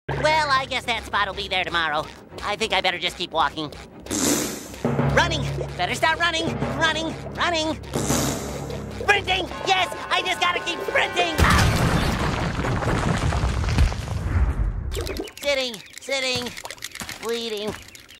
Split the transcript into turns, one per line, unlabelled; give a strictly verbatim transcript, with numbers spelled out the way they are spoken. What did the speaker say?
Well, I guess that spot will be there tomorrow. I think I better just keep walking. Running! Better start running! Running! Running! Sprinting! Yes! I just gotta keep sprinting! Ah! Sitting! Sitting! Bleeding!